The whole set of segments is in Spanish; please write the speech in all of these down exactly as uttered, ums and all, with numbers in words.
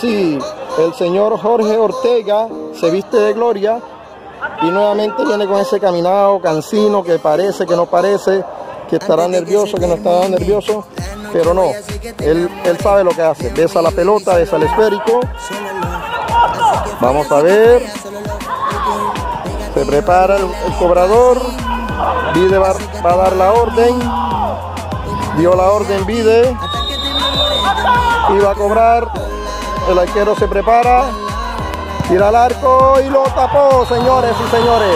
Sí, el señor Jorge Ortega se viste de gloria y nuevamente viene con ese caminado cansino que parece, que no parece, que estará nervioso, que no estará nervioso, pero no, él, él sabe lo que hace. Besa la pelota, besa el esférico. Vamos a ver. Se prepara el, el cobrador. Vide va, va a dar la orden. Dio la orden Vide. Y va a cobrar. El arquero se prepara. Tira al arco y lo tapó, señores y señores.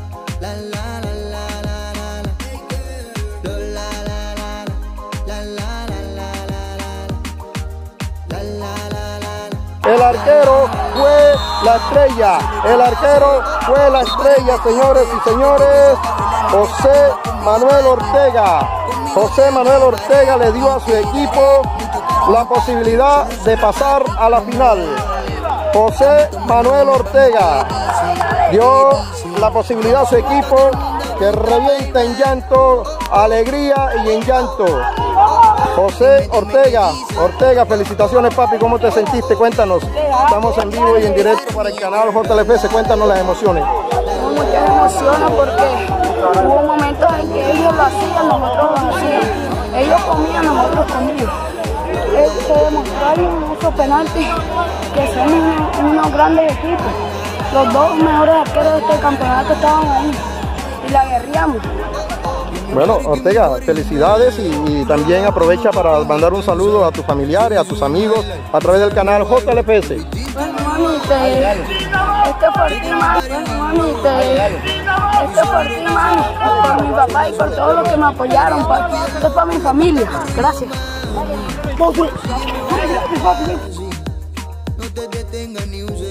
El arquero fue la estrella. El arquero fue la estrella, señores y señores. José Manuel Ortega. José Manuel Ortega le dio a su equipo la posibilidad de pasar a la final. José Manuel Ortega dio la posibilidad a su equipo que revienta en llanto, alegría y en llanto. José Ortega, Ortega, felicitaciones papi, ¿cómo te sentiste? Cuéntanos, estamos en vivo y en directo para el canal J L F S, cuéntanos las emociones. Muchas emociones porque hubo momentos en que ellos lo hacían, nosotros lo hacíamos. Ellos comían, nosotros comíamos. Se demostraron en esos penaltis que somos unos grandes equipos. Los dos mejores arqueros de este campeonato estaban ahí y la guerreamos. Bueno, Ortega, felicidades y, y también aprovecha para mandar un saludo a tus familiares, a tus amigos a través del canal J L F S. Bueno, mami, te, esto es por ti, mami. Bueno, mami, te, esto es por ti, mami. Por mi papá y por todos los que me apoyaron. Por, esto es para mi familia. Gracias. No te detengas ni un